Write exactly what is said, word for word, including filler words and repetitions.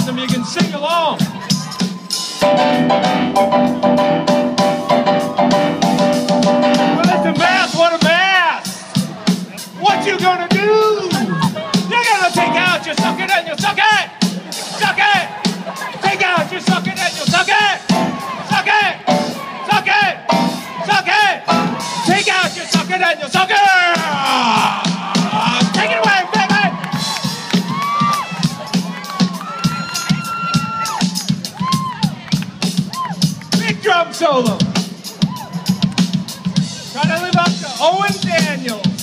enthusiasm, you can sing along. Well, it's a mess, what a mess! What you gonna do? You're gonna take out your suck it and you suck it! Suck it! Take out your suck it and you suck it! Suck it! Suck it! Suck it! Take out your suck it and you suck it! Take it away, baby! Big drum solo. Try to live up to Owen Daniels.